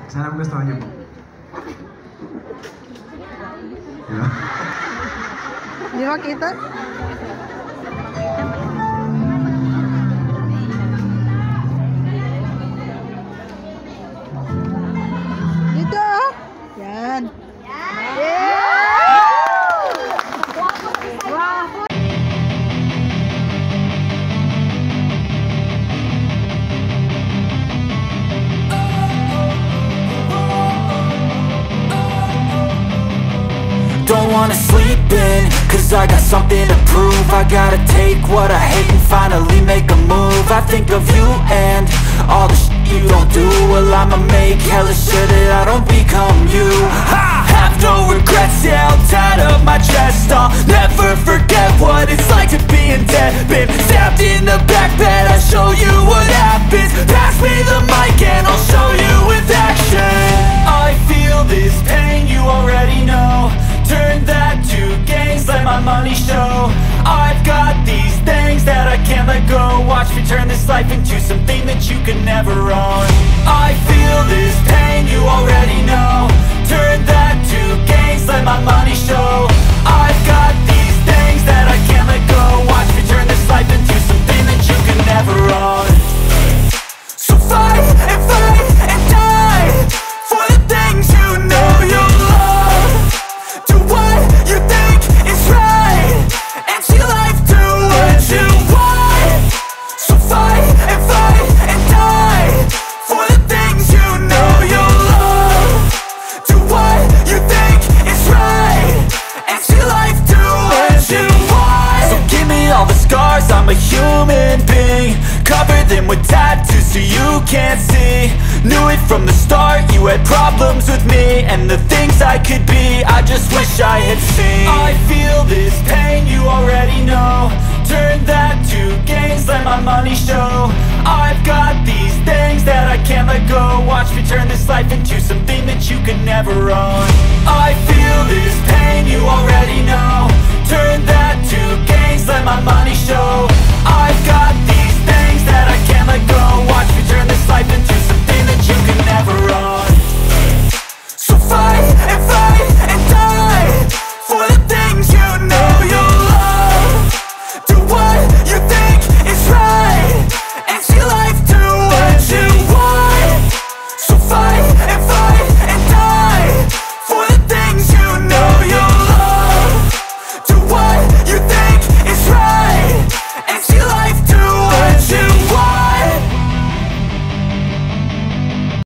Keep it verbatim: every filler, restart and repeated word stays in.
Sana kung gusto niyo po. Diba? Di makita? Dito ah. Yan. Yeah! Wow! Don't wanna sleep in, cause I got something to prove. I gotta take what I hate and finally make a move. I think of you and all the shit you don't do. Well, I'ma make hella sure that I don't become you. I have no regrets, yeah, I'll tie up my chest. I'll never forget what it's like to be in debt. Been stabbed in the back bed, I'll show you what happens. Pass me the mic and I'll show you with action. I feel this pain, you already know. Turn that to gains, let my money show. I've got these things that I can't let go. Watch me turn this life into something that you can never own. I feel this pain, you already know. Turn that to gains, let my money show. I've got these things that I can't let go. Watch me turn this life into something that you can never own. So fight and fight and die for the things you know you love. Do what you think is right and see life do what you want. So fight and fight and die for the things you know you love. Do what you think is right and see life do what you want. So give me all the scars, I'm a human being. Cover them with tattoos so you can't see. Knew it from the start, you had problems with me and the things I could be, I just wish I had seen. I feel this pain, you already know. Turn that to gains, let my money show. I've got these things that I can't let go. Watch me turn this life into something that you can never own. I feel this pain, you already know. Turn that to gains, let my money show.